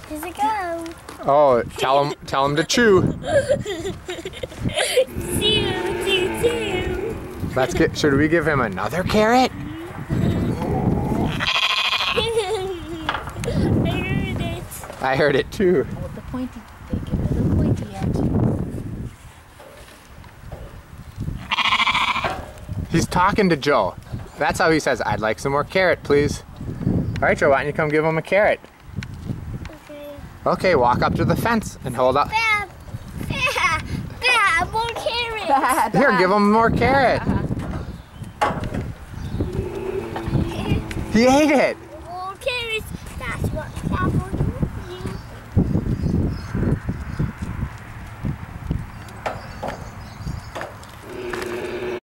Here's it go. Oh, tell him to chew. Chew. Let's get. Should we give him another carrot? I heard it too. Hold the pointy. Give it the pointy end. He's talking to Joe. That's how he says, "I'd like some more carrot, please." All right, Joe. Why don't you come give him a carrot? Okay. Okay, walk up to the fence and hold up. Bab. More carrots. Here, give him more carrot. He ate it.